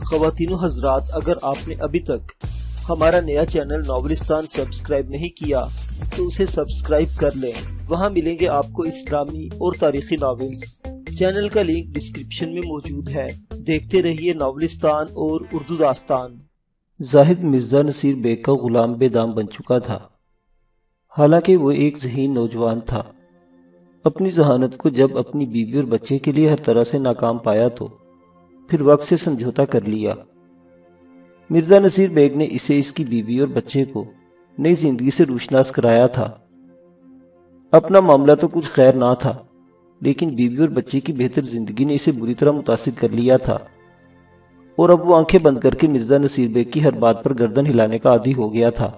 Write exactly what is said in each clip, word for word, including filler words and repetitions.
خواتین و حضرات، اگر آپ نے ابھی تک ہمارا نیا چینل ناولستان سبسکرائب نہیں کیا تو اسے سبسکرائب کر لیں۔ وہاں ملیں گے آپ کو اسلامی اور تاریخی ناولز۔ چینل کا لنک ڈسکرپشن میں موجود ہے۔ دیکھتے رہیے ناولستان اور اردو داستان۔ زاہد مرزا نصیر بیگ کا غلام بے دام بن چکا تھا، حالانکہ وہ ایک ذہین نوجوان تھا۔ اپنی ذہانت کو جب اپنی بیوی اور بچے کے لیے ہر طرح سے ناکام پایا تو پھر وقت سے سمجھوتا کر لیا۔ مرزا نصیر بیگ نے اسے اس کی بیوی اور بچے کو نئی زندگی سے روشناس کرایا تھا۔ اپنا معاملہ تو کچھ خیر نہ تھا، لیکن بیوی اور بچے کی بہتر زندگی نے اسے بری طرح متاثر کر لیا تھا، اور اب وہ آنکھیں بند کر کے مرزا نصیر بیگ کی ہر بات پر گردن ہلانے کا عادی ہو گیا تھا۔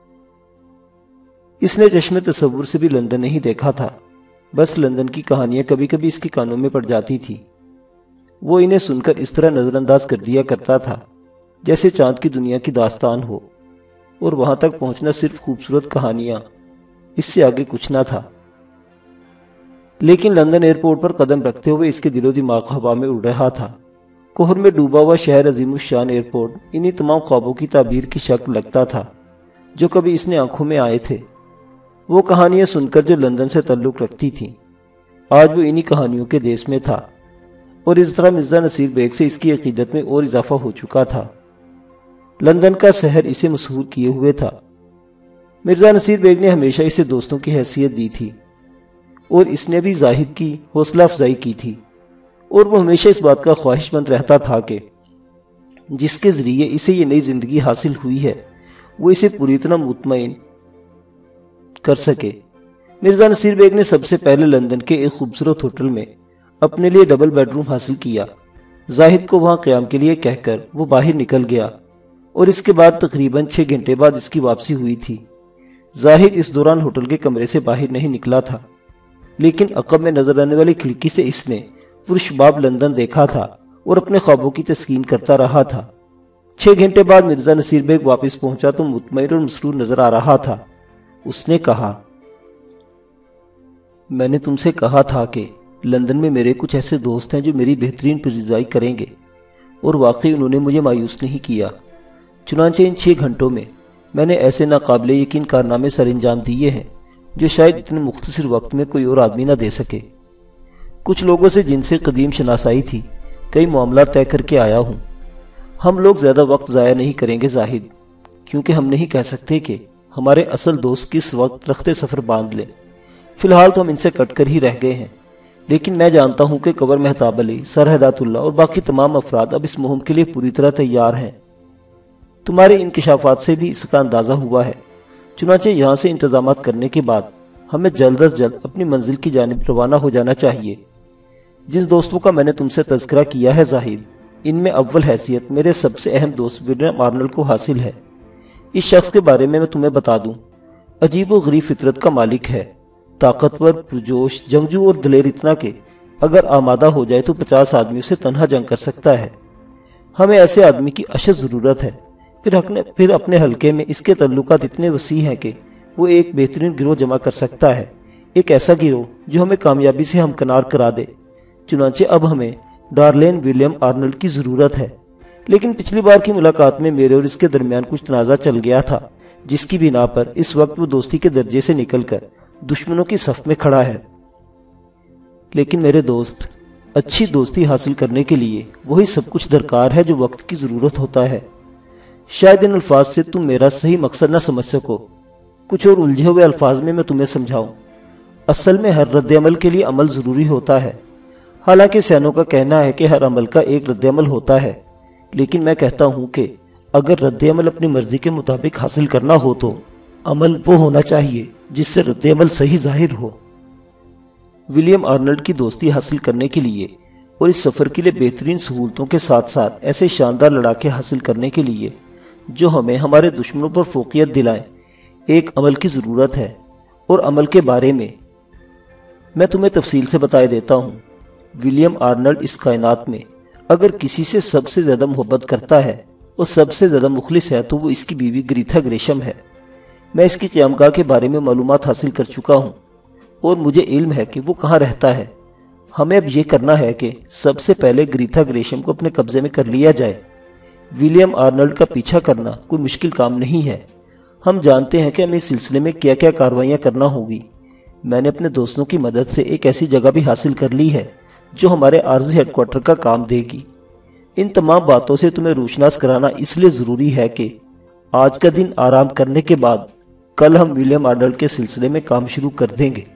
اس نے چشم تصور سے بھی لندن نہیں دیکھا تھا، بس لندن کی کہانیاں کبھی کبھی اس کی کانوں میں پڑ جاتی تھی۔ وہ انہیں سن کر اس طرح نظر انداز کر دیا کرتا تھا جیسے چاند کی دنیا کی داستان ہو، اور وہاں تک پہنچنا صرف خوبصورت کہانیاں، اس سے آگے کچھ نہ تھا۔ لیکن لندن ایئرپورٹ پر قدم رکھتے ہوئے اس کے دل و دماغ ہوا میں اڑ رہا تھا۔ کوہر میں ڈوبا ہوا شہر عظیم الشان ایئرپورٹ انہی تمام خوابوں کی تعبیر کی شکل لگتا تھا جو کبھی اس نے آنکھوں میں آئے تھے۔ وہ کہانیاں سن کر جو لندن سے تعلق رکھتی تھیں، آج وہ انہی کہانیوں کے دیس میں تھا، اور اس طرح مرزا نصیر بیگ سے اس کی عقیدت میں اور اضافہ ہو چکا تھا۔ لندن کا شہر اسے مسحور کیے ہوئے تھا۔ مرزا نصیر بیگ نے ہمیشہ اسے دوستوں کی حیثیت دی تھی، اور اس نے بھی زاہد کی حوصلہ افزائی کی تھی، اور وہ ہمیشہ اس بات کا خواہش مند رہتا تھا کہ جس کے ذریعے اسے یہ نئی زندگی حاصل ہوئی ہے وہ اسے پوری طرح مطمئن کر سکے۔ مرزا نصیر بیگ نے سب سے پہلے لندن کے ایک خوبصورت ہوٹل میں اپنے لیے ڈبل بیڈ روم حاصل کیا۔ زاہد کو وہاں قیام کے لیے کہہ کر وہ باہر نکل گیا، اور اس کے بعد تقریباً چھ گھنٹے بعد اس کی واپسی ہوئی تھی۔ زاہد اس دوران ہوٹل کے کمرے سے باہر نہیں نکلا تھا، لیکن عقب میں نظر آنے والی کھڑکی سے اس نے پرشباب لندن دیکھا تھا اور اپنے خوابوں کی تسکین کرتا رہا تھا۔ چھ گھنٹے بعد مرزا نصیر بیگ واپس پہنچا تو مطمئن اور مسرور نظر آ رہا تھا۔ اس نے کہا، میں نے تم سے کہا تھا کہ لندن میں میرے کچھ ایسے دوست ہیں جو میری بہترین پذیرائی کریں گے، اور واقعی انہوں نے مجھے مایوس نہیں کیا۔ چنانچہ ان چھ گھنٹوں میں میں نے ایسے ناقابل یقین کارنامے سر انجام دیے ہیں جو شاید اتنے مختصر وقت میں کوئی اور آدمی نہ دے سکے۔ کچھ لوگوں سے جن سے قدیم شناسائی تھی کئی معاملات طے کر کے آیا ہوں۔ ہم لوگ زیادہ وقت ضائع نہیں کریں گے زاہد، کیونکہ ہم نہیں کہہ سکتے کہ ہمارے اصل دوست کس وقت رخت سفر باندھ لیں۔ فی الحال تو ہم ان سے کٹ کر ہی رہ گئے ہیں، لیکن میں جانتا ہوں کہ قمر مہتاب علی، سر ہدایت اللہ اور باقی تمام افراد اب اس مہم کے لیے پوری طرح تیار ہیں۔ تمہارے انکشافات سے بھی اس کا اندازہ ہوا ہے۔ چنانچہ یہاں سے انتظامات کرنے کے بعد ہمیں جلد از جلد اپنی منزل کی جانب روانہ ہو جانا چاہیے۔ جن دوستوں کا میں نے تم سے تذکرہ کیا ہے زاہد، ان میں اول حیثیت میرے سب سے اہم دوست ولیم آرنلڈ کو حاصل ہے۔ اس شخص کے بارے میں میں تمہیں بتا دوں، عجیب و غریب فطرت کا مالک ہے، طاقتور، پرجوش، جنگجو اور دلیر اتنا کہ اگر آمادہ ہو جائے تو پچاس آدمی اسے تنہا جنگ کر سکتا ہے۔ ہمیں ایسے آدمی کی اشد ضرورت ہے۔ پھر اپنے پھر اپنے حلقے میں اس کے تعلقات اتنے وسیع ہیں کہ وہ ایک بہترین گروہ جمع کر سکتا ہے، ایک ایسا گروہ جو ہمیں کامیابی سے ہمکنار کرا دے۔ چنانچہ اب ہمیں ڈارلین ولیم آرنلڈ کی ضرورت ہے۔ لیکن پچھلی بار کی ملاقات میں میرے اور اس کے درمیان کچھ تنازع چل گیا تھا، جس کی بنا پر اس وقت وہ دوستی کے درجے سے نکل کر دشمنوں کی صف میں کھڑا ہے۔ لیکن میرے دوست، اچھی دوستی حاصل کرنے کے لیے وہی سب کچھ درکار ہے جو وقت کی ضرورت ہوتا ہے۔ شاید ان الفاظ سے تم میرا صحیح مقصد نہ سمجھ سکو، کچھ اور الجھے ہوئے الفاظ میں میں تمہیں سمجھاؤں۔ اصل میں ہر رد عمل کے لیے عمل ضروری ہوتا ہے۔ حالانکہ سینوں کا کہنا ہے کہ ہر عمل کا ایک رد عمل ہوتا ہے، لیکن میں کہتا ہوں کہ اگر رد عمل اپنی مرضی کے مطابق حاصل کرنا ہو تو عمل وہ ہونا چاہیے جس سے رد عمل صحیح ظاہر ہو۔ ولیم آرنلڈ کی دوستی حاصل کرنے کے لیے اور اس سفر کے لیے بہترین سہولتوں کے ساتھ ساتھ ایسے شاندار لڑاکے حاصل کرنے کے لیے جو ہمیں ہمارے دشمنوں پر فوقیت دلائیں، ایک عمل کی ضرورت ہے، اور عمل کے بارے میں میں تمہیں تفصیل سے بتائے دیتا ہوں۔ ولیم آرنلڈ اس کائنات میں اگر کسی سے سب سے زیادہ محبت کرتا ہے اور سب سے زیادہ مخلص ہے تو وہ اس کی بیوی گریتھا گریشم ہے۔ میں اس کی قیامگاہ کے بارے میں معلومات حاصل کر چکا ہوں، اور مجھے علم ہے کہ وہ کہاں رہتا ہے۔ ہمیں اب یہ کرنا ہے کہ سب سے پہلے گریتھا گریشم کو اپنے قبضے میں کر لیا جائے۔ ولیم آرنلڈ کا پیچھا کرنا کوئی مشکل کام نہیں ہے۔ ہم جانتے ہیں کہ ہمیں اس سلسلے میں کیا کیا کارروائیاں کرنا ہوگی۔ میں نے اپنے دوستوں کی مدد سے ایک ایسی جگہ بھی حاصل کر لی ہے جو ہمارے عارضی ہیڈ کوارٹر کا کام دے گی۔ ان تمام باتوں سے تمہیں روشناس کرانا اس لیے ضروری ہے کہ آج کا دن آرام کرنے کے بعد کل ہم ولیم آرنلڈ کے سلسلے میں کام شروع کر دیں گے۔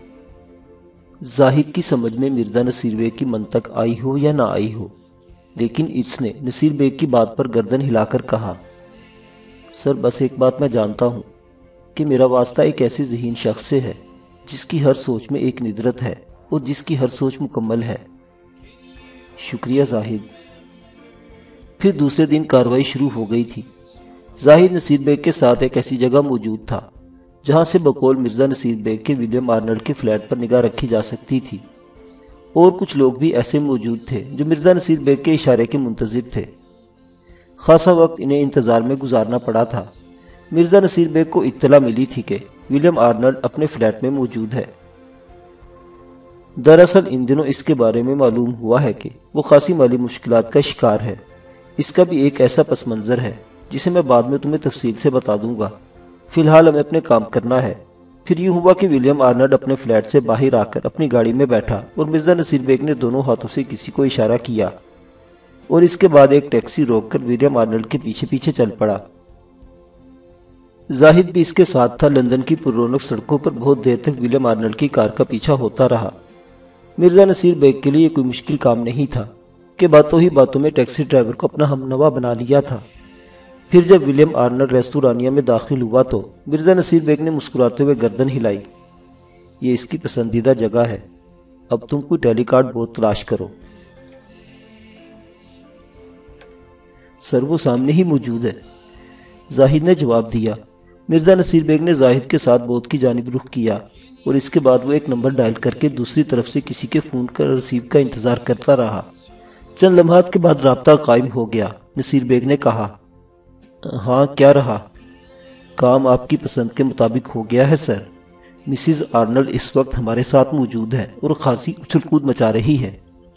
زاہد کی سمجھ میں مرزا نصیر بیگ کی منطق آئی ہو یا نہ آئی ہو، لیکن اس نے نصیر بیگ کی بات پر گردن ہلا کر کہا، سر بس ایک بات میں جانتا ہوں کہ میرا واسطہ ایک ایسے ذہین شخص سے ہے جس کی ہر سوچ میں ایک ندرت ہے اور جس کی ہر سوچ مکمل ہے۔ شکریہ زاہد۔ پھر دوسرے دن کارروائی شروع ہو گئی تھی۔ زاہد نصیر بیگ کے ساتھ ایک ایسی جگہ موجود تھا جہاں سے بقول مرزا نصیر بیگ کے ولیم آرنلڈ کے فلیٹ پر نگاہ رکھی جا سکتی تھی، اور کچھ لوگ بھی ایسے موجود تھے جو مرزا نصیر بیگ کے اشارے کے منتظر تھے۔ خاصا وقت انہیں انتظار میں گزارنا پڑا تھا۔ مرزا نصیر بیگ کو اطلاع ملی تھی کہ ولیم آرنلڈ اپنے فلیٹ میں موجود ہے۔ دراصل ان دنوں اس کے بارے میں معلوم ہوا ہے کہ وہ خاصی مالی مشکلات کا شکار ہے۔ اس کا بھی ایک ایسا پس منظر ہے جسے میں بعد میں تمہیں تفصیل سے بتا دوں گا۔ فی الحال ہمیں اپنے کام کرنا ہے۔ پھر یوں ہوا کہ ولیم آرنلڈ اپنے فلیٹ سے باہر آ کر اپنی گاڑی میں بیٹھا اور مرزا نصیر بیگ نے دونوں ہاتھوں سے کسی کو اشارہ کیا، اور اس کے بعد ایک ٹیکسی روک کر ولیم آرنلڈ کے پیچھے پیچھے چل پڑا۔ زاہد بھی اس کے ساتھ تھا۔ لندن کی پر رونق سڑکوں پر بہت دیر تک ولیم آرنلڈ کی کار کا پیچھا ہوتا رہا۔ مرزا نصیر بیگ کے لیے یہ کوئی مشکل کام نہیں تھا کہ باتوں ہی باتوں میں ٹیکسی ڈرائیور کو اپنا ہم نوا بنا لیا تھا۔ پھر جب ولیم آرنلڈ ریستورانیہ میں داخل ہوا تو مرزا نصیر بیگ نے مسکراتے ہوئے گردن ہلائی۔ یہ اس کی پسندیدہ جگہ ہے، اب تم کوئی ٹیلی کارڈ بورڈ تلاش کرو۔ سر وہ سامنے ہی موجود ہے، زاہد نے جواب دیا۔ مرزا نصیر بیگ نے زاہد کے ساتھ بورڈ کی جانب رخ کیا، اور اس کے بعد وہ ایک نمبر ڈائل کر کے دوسری طرف سے کسی کے فون کا رسیو کا انتظار کرتا رہا۔ چند لمحات کے بعد رابطہ قائم ہو گیا۔ نصیر بیگ نے کہا، ہاں کیا رہا؟ کام آپ کی پسند کے مطابق ہو گیا ہے سر۔ مسز آرنلڈ اس وقت ہمارے ساتھ موجود ہے اور خاصی اچھل کود مچا رہی ہے۔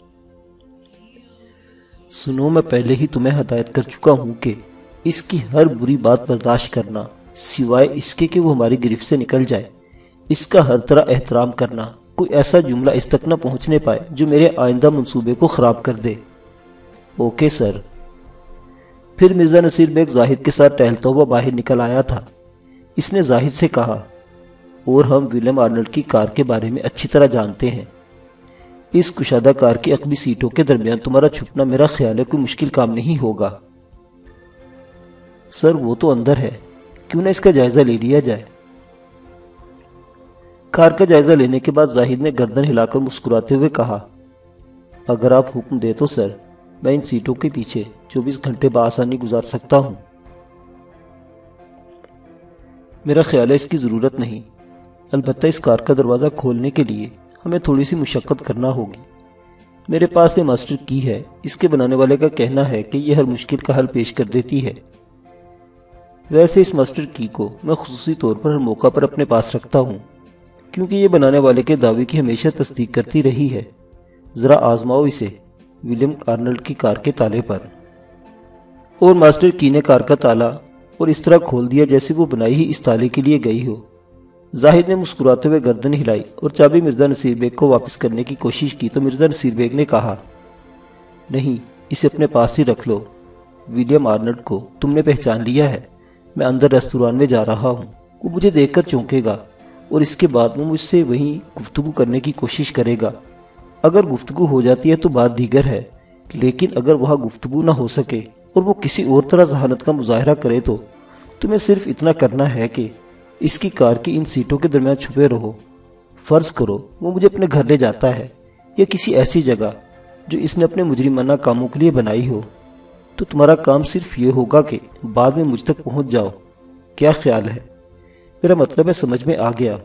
سنو، میں پہلے ہی تمہیں ہدایت کر چکا ہوں کہ اس کی ہر بری بات برداشت کرنا، سوائے اس کے کہ وہ ہماری گرفت سے نکل جائے، اس کا ہر طرح احترام کرنا، کوئی ایسا جملہ اس تک نہ پہنچنے پائے جو میرے آئندہ منصوبے کو خراب کر دے۔ Okay sir. پھر مرزا نصیر بیگ زاہد کے ساتھ ٹہلتا ہوا باہر نکل آیا تھا۔ اس نے زاہد سے کہا، اور ہم ولیم آرنلڈ کی کار کے بارے میں اچھی طرح جانتے ہیں۔ اس کشادہ کار کی عقبی سیٹوں کے درمیان تمہارا چھپنا میرا خیال ہے کوئی مشکل کام نہیں ہوگا۔ سر وہ تو اندر ہے، کیوں نہ اس کا جائزہ لے لیا جائے؟ کار کا جائزہ لینے کے بعد زاہد نے گردن ہلا کر مسکراتے ہوئے کہا، اگر آپ حکم دے تو سر، میں ان سیٹوں کے پیچھے چوبیس گھنٹے بآسانی گزار سکتا ہوں۔ میرا خیال ہے اس کی ضرورت نہیں، البتہ اس کار کا دروازہ کھولنے کے لیے ہمیں تھوڑی سی مشقت کرنا ہوگی۔ میرے پاس یہ ماسٹر کی ہے، اس کے بنانے والے کا کہنا ہے کہ یہ ہر مشکل کا حل پیش کر دیتی ہے۔ ویسے اس ماسٹر کی کو میں خصوصی طور پر ہر موقع پر اپنے پاس رکھتا ہوں، کیونکہ یہ بنانے والے کے دعوے کی ہمیشہ تصدیق کرتی رہی ہے۔ ذرا آزماؤ اسے ولیم آرنلڈ کی کار کے تالے پر۔ اور ماسٹر کی نے کار کا تالا اور اس طرح کھول دیا جیسے وہ بنائی ہی اس تالے کے لیے گئی ہو۔ زاہد نے مسکراتے ہوئے گردن ہلائی اور چابی مرزا نصیر بیگ کو واپس کرنے کی کوشش کی تو مرزا نصیر بیگ نے کہا، نہیں، اسے اپنے پاس ہی رکھ لو۔ ولیم آرنلڈ کو تم نے پہچان لیا ہے، میں اندر ریستوران میں جا رہا ہوں، وہ مجھے دیکھ کر چونکے گا اور اس کے بعد وہ مجھ سے وہیں گفتگو کرنے کی کوشش کرے گا۔ اگر گفتگو ہو جاتی ہے تو بات دیگر ہے، لیکن اگر وہاں گفتگو نہ ہو سکے اور وہ کسی اور طرح ذہانت کا مظاہرہ کرے تو تمہیں صرف اتنا کرنا ہے کہ اس کی کار کی ان سیٹوں کے درمیان چھپے رہو۔ فرض کرو وہ مجھے اپنے گھر لے جاتا ہے یا کسی ایسی جگہ جو اس نے اپنے مجرمانہ کاموں کے لیے بنائی ہو، تو تمہارا کام صرف یہ ہوگا کہ بعد میں مجھ تک پہنچ جاؤ۔ کیا خیال ہے؟ میرا مطلب ہے سمجھ میں آ گیا؟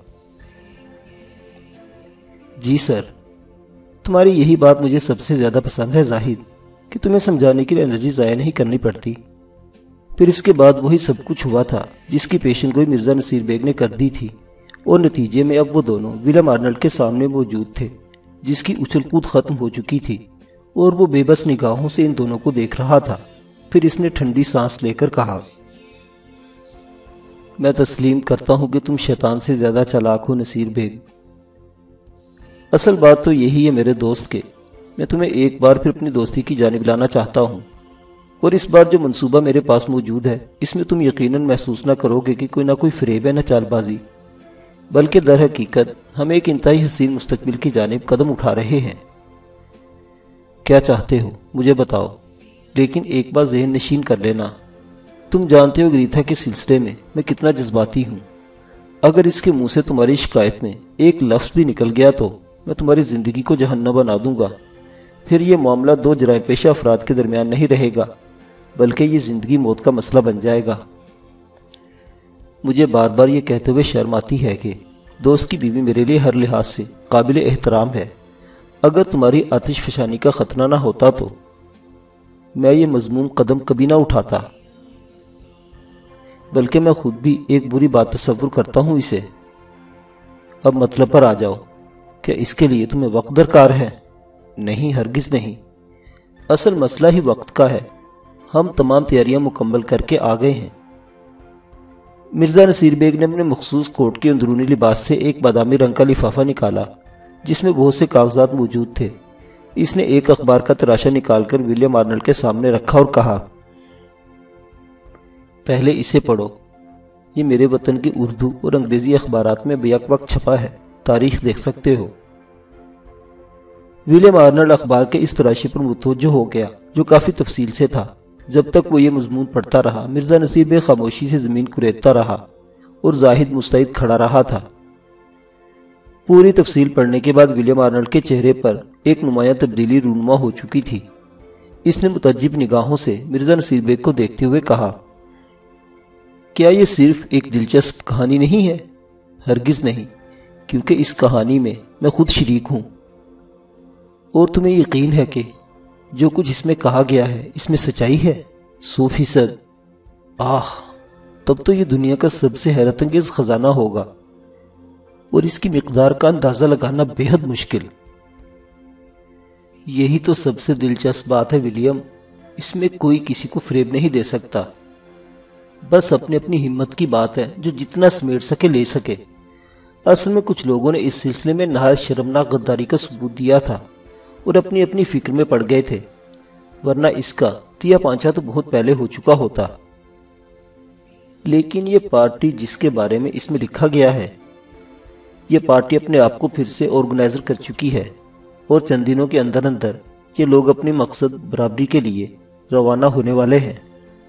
جی سر، تمہاری یہی بات مجھے سب سے زیادہ پسند ہے زاہد، کہ تمہیں سمجھانے کے لیے انرجی ضائع نہیں کرنی پڑتی۔ پھر اس کے بعد وہی سب کچھ ہوا تھا جس کی پیشن گوئی مرزا نصیر بیگ نے کر دی تھی، اور نتیجے میں اب وہ دونوں ولیم آرنلڈ کے سامنے موجود تھے، جس کی اچھل کود ختم ہو چکی تھی، اور وہ بے بس نگاہوں سے ان دونوں کو دیکھ رہا تھا۔ پھر اس نے ٹھنڈی سانس لے کر کہا، میں تسلیم کرتا ہوں کہ تم شیطان سے زیادہ چالاک ہو نصیر بیگ۔ اصل بات تو یہی ہے میرے دوست کے میں تمہیں ایک بار پھر اپنی دوستی کی جانب لانا چاہتا ہوں، اور اس بار جو منصوبہ میرے پاس موجود ہے اس میں تم یقیناً محسوس نہ کرو گے کہ کوئی نہ کوئی فریب ہے نہ چال بازی، بلکہ در حقیقت ہم ایک انتہائی حسین مستقبل کی جانب قدم اٹھا رہے ہیں۔ کیا چاہتے ہو مجھے بتاؤ، لیکن ایک بار ذہن نشین کر لینا، تم جانتے ہو گریتھا کے سلسلے میں میں کتنا جذباتی ہوں۔ اگر اس کے منہ سے تمہاری شکایت میں ایک لفظ بھی نکل گیا تو میں تمہاری زندگی کو جہنم بنا دوں گا۔ پھر یہ معاملہ دو جرائم پیشہ افراد کے درمیان نہیں رہے گا، بلکہ یہ زندگی موت کا مسئلہ بن جائے گا۔ مجھے بار بار یہ کہتے ہوئے شرم آتی ہے کہ دوست کی بیوی میرے لیے ہر لحاظ سے قابل احترام ہے۔ اگر تمہاری آتش فشانی کا خطرہ نہ ہوتا تو میں یہ مضمون قدم کبھی نہ اٹھاتا، بلکہ میں خود بھی ایک بری بات تصور کرتا ہوں اسے۔ اب مطلب پر آ جاؤ، کیا اس کے لیے تمہیں وقت درکار ہے؟ نہیں، ہرگز نہیں۔ اصل مسئلہ ہی وقت کا ہے۔ ہم تمام تیاریاں مکمل کر کے آ گئے ہیں۔ مرزا نصیر بیگ نے اپنے مخصوص کوٹ کے اندرونی لباس سے ایک بادامی رنگ کا لفافہ نکالا جس میں بہت سے کاغذات موجود تھے۔ اس نے ایک اخبار کا تراشا نکال کر ولیم آرنلڈ کے سامنے رکھا اور کہا، پہلے اسے پڑھو۔ یہ میرے وطن کی اردو اور انگریزی اخبارات میں بیک وقت چھپا ہے، تاریخ دیکھ سکتے ہو۔ ولیم آرنلڈ اخبار کے اس تراشے پر متوجہ ہو گیا جو کافی تفصیل سے تھا۔ جب تک وہ یہ مضمون پڑھتا رہا، مرزا نصیر بیگ خاموشی سے زمین کریدتا رہا اور زاہد مستعد کھڑا رہا تھا۔ پوری تفصیل پڑھنے کے بعد ولیم آرنلڈ کے چہرے پر ایک نمایاں تبدیلی رونما ہو چکی تھی۔ اس نے متعجب نگاہوں سے مرزا نصیر بیگ کو دیکھتے ہوئے کہا، کیا یہ صرف ایک دلچسپ کہانی نہیں ہے؟ ہرگز نہیں، کیونکہ اس کہانی میں میں خود شریک ہوں، اور تمہیں یقین ہے کہ جو کچھ اس میں کہا گیا ہے اس میں سچائی ہے؟ سو فیصد۔ آہ، تب تو یہ دنیا کا سب سے حیرت انگیز خزانہ ہوگا، اور اس کی مقدار کا اندازہ لگانا بے حد مشکل۔ یہی تو سب سے دلچسپ بات ہے ولیم، اس میں کوئی کسی کو فریب نہیں دے سکتا، بس اپنی اپنی ہمت کی بات ہے جو جتنا سمیٹ سکے لے سکے۔ اصل میں کچھ لوگوں نے اس سلسلے میں نہایت شرمناک غداری کا ثبوت دیا تھا اور اپنی اپنی فکر میں پڑ گئے تھے، ورنہ اس کا تیا پانچا تو بہت پہلے ہو چکا ہوتا۔ لیکن یہ پارٹی جس کے بارے میں اس میں لکھا گیا ہے، یہ پارٹی اپنے آپ کو پھر سے آرگنائزر کر چکی ہے، اور چند دنوں کے اندر اندر یہ لوگ اپنے مقصد برابری کے لیے روانہ ہونے والے ہیں۔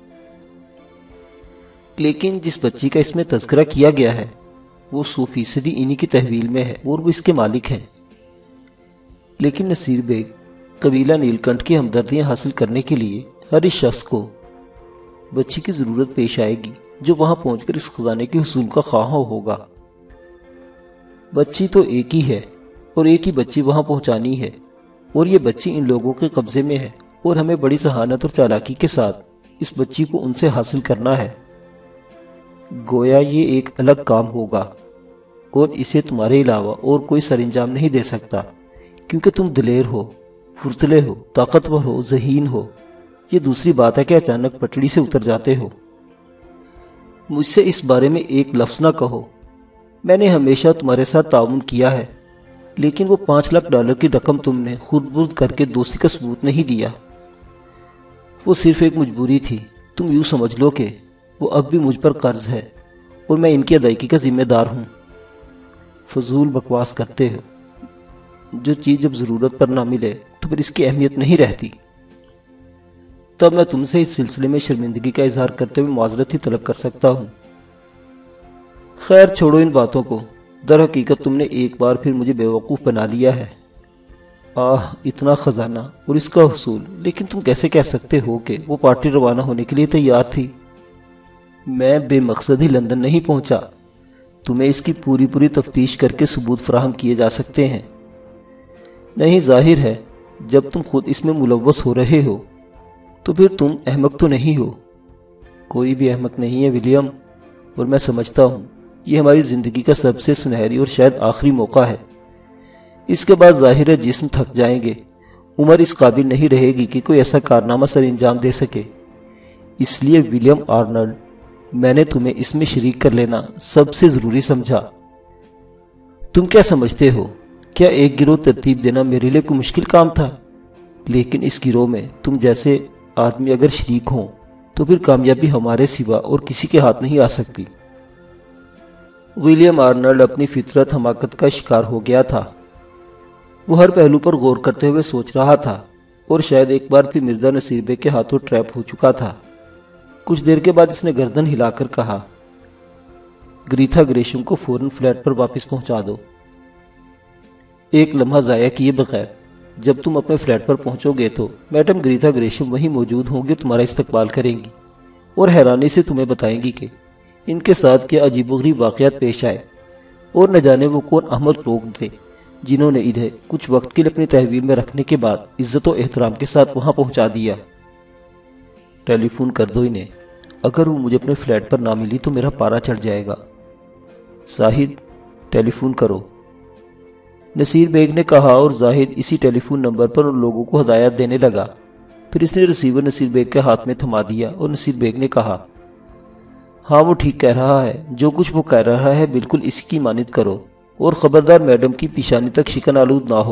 لیکن جس بچی کا اس میں تذکرہ کیا گیا ہے وہ سو فیصدی انہی کی تحویل میں ہے اور وہ اس کے مالک ہیں۔ لیکن نصیر بیگ، قبیلہ نیل کنٹھ کی ہمدردیاں حاصل کرنے کے لیے ہر اس شخص کو بچی کی ضرورت پیش آئے گی جو وہاں پہنچ کر اس خزانے کے حصول کا خواہاں ہوگا۔ بچی تو ایک ہی ہے اور ایک ہی بچی وہاں پہنچانی ہے، اور یہ بچی ان لوگوں کے قبضے میں ہے، اور ہمیں بڑی ذہانت اور چالاکی کے ساتھ اس بچی کو ان سے حاصل کرنا ہے۔ گویا یہ ایک الگ کام ہوگا، اور اسے تمہارے علاوہ اور کوئی سر انجام نہیں دے سکتا، کیونکہ تم دلیر ہو، پھرتلے ہو، طاقتور ہو، ذہین ہو۔ یہ دوسری بات ہے کہ اچانک پٹڑی سے اتر جاتے ہو۔ مجھ سے اس بارے میں ایک لفظ نہ کہو۔ میں نے ہمیشہ تمہارے ساتھ تعاون کیا ہے، لیکن وہ پانچ لاکھ ڈالر کی رقم تم نے خود برد کر کے دوستی کا ثبوت نہیں دیا۔ وہ صرف ایک مجبوری تھی۔ تم یوں سمجھ لو کہ وہ اب بھی مجھ پر قرض ہے اور میں ان کی ادائیگی کا ذمہ دار ہوں۔ فضول بکواس کرتے ہو۔ جو چیز جب ضرورت پر نہ ملے تو پھر اس کی اہمیت نہیں رہتی۔ تب میں تم سے اس سلسلے میں شرمندگی کا اظہار کرتے ہوئے معذرت ہی طلب کر سکتا ہوں۔ خیر چھوڑو ان باتوں کو۔ در حقیقت تم نے ایک بار پھر مجھے بیوقوف بنا لیا ہے۔ آہ، اتنا خزانہ اور اس کا حصول، لیکن تم کیسے کہہ سکتے ہو کہ وہ پارٹی روانہ ہونے کے لیے تیار تھی؟ میں بے مقصد ہی لندن نہیں پہنچا۔ تمہیں اس کی پوری پوری تفتیش کر کے ثبوت فراہم کیے جا سکتے ہیں۔ نہیں، ظاہر ہے جب تم خود اس میں ملوث ہو رہے ہو تو پھر تم احمق تو نہیں ہو۔ کوئی بھی احمق نہیں ہے ولیم، اور میں سمجھتا ہوں یہ ہماری زندگی کا سب سے سنہری اور شاید آخری موقع ہے۔ اس کے بعد ظاہر ہے جسم تھک جائیں گے، عمر اس قابل نہیں رہے گی کہ کوئی ایسا کارنامہ سر انجام دے سکے۔ اس لیے ولیم آرنلڈ، میں نے تمہیں اس میں شریک کر لینا سب سے ضروری سمجھا۔ تم کیا سمجھتے ہو، کیا ایک گروہ ترتیب دینا میرے لیے کوئی مشکل کام تھا؟ لیکن اس گروہ میں تم جیسے آدمی اگر شریک ہوں تو پھر کامیابی ہمارے سوا اور کسی کے ہاتھ نہیں آ سکتی۔ ولیم آرنلڈ اپنی فطرت حماقت کا شکار ہو گیا تھا۔ وہ ہر پہلو پر غور کرتے ہوئے سوچ رہا تھا اور شاید ایک بار پھر مرزا نصیر بیگ کے ہاتھوں ٹریپ ہو چکا تھا۔ کچھ دیر کے بعد اس نے گردن ہلا کر کہا، گریتھا گریشم کو فوراً فلیٹ پر واپس پہنچا دو۔ ایک لمحہ ضائع کیے بغیر جب تم اپنے فلیٹ پر پہنچو گے تو میڈم گریتھا گریشم وہیں موجود ہوں گی اور تمہارا استقبال کریں گی اور حیرانی سے تمہیں بتائیں گی کہ ان کے ساتھ کیا عجیب و غریب واقعات پیش آئے اور نہ جانے وہ کون احمق لوگ تھے جنہوں نے انہیں کچھ وقت کے لیے اپنی تحویل میں رکھنے کے بعد عزت و احترام کے ساتھ وہاں پہنچا دیا۔ ٹیلی فون کر دو انہیں، اگر وہ مجھے اپنے فلیٹ پر نہ ملی تو میرا پارا چڑھ جائے گا۔ زاہد، ٹیلی فون کرو، نصیر بیگ نے کہا اور زاہد اسی ٹیلی فون نمبر پر ان لوگوں کو ہدایات دینے لگا۔ پھر اس نے ریسیور نصیر بیگ کے ہاتھ میں تھما دیا اور نصیر بیگ نے کہا، ہاں وہ ٹھیک کہہ رہا ہے، جو کچھ وہ کہہ رہا ہے بالکل اسی کی مانند کرو اور خبردار میڈم کی پیشانی تک شکن آلود نہ ہو۔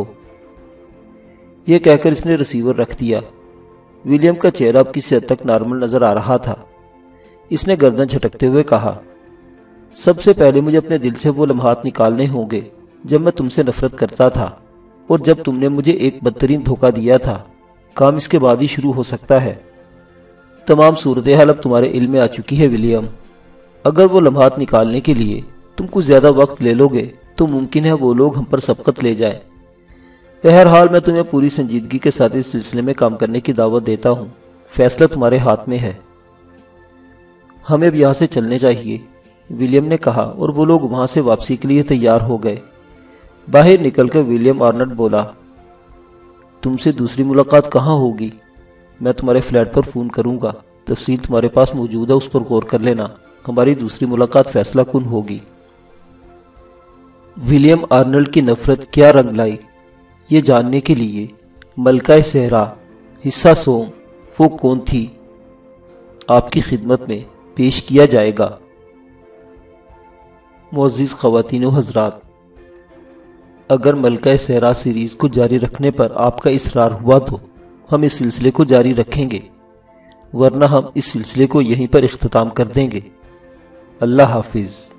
یہ کہہ کر اس نے ریسیور رکھ دیا۔ ولیم کا چہرہ اب کسی حد تک نارمل نظر آ رہا تھا۔ اس نے گردن جھٹکتے ہوئے کہا، سب سے پہلے مجھے اپنے دل سے وہ لمحات نکالنے ہوں گے جب میں تم سے نفرت کرتا تھا اور جب تم نے مجھے ایک بدترین دھوکہ دیا تھا۔ کام اس کے بعد ہی شروع ہو سکتا ہے۔ تمام صورتحال اب تمہارے علم میں آ چکی ہے ولیم۔ اگر وہ لمحات نکالنے کے لیے تم کچھ زیادہ وقت لے لو گے تو ممکن ہے وہ لوگ ہم پر سبقت لے جائیں۔ بہرحال میں تمہیں پوری سنجیدگی کے ساتھ اس سلسلے میں کام کرنے کی دعوت دیتا ہوں۔ فیصلہ تمہارے ہاتھ میں ہے۔ ہمیں اب یہاں سے چلنے چاہیے، ولیم نے کہا اور وہ لوگ وہاں سے واپسی کے لیے تیار ہو گئے۔ باہر نکل کر ولیم آرنلڈ بولا، تم سے دوسری ملاقات کہاں ہوگی؟ میں تمہارے فلیٹ پر فون کروں گا، تفصیل تمہارے پاس موجود ہے، اس پر غور کر لینا۔ ہماری دوسری ملاقات فیصلہ کن ہوگی۔ ولیم آرنلڈ کی نفرت کیا رنگ لائی، یہ جاننے کے لیے ملکہ صحرا حصہ سوم وہ کون تھی، آپ کی خدمت میں پیش کیا جائے گا۔ معزز خواتین و حضرات، اگر ملکہ صحرا سیریز کو جاری رکھنے پر آپ کا اصرار ہوا تو ہم اس سلسلے کو جاری رکھیں گے، ورنہ ہم اس سلسلے کو یہیں پر اختتام کر دیں گے۔ اللہ حافظ۔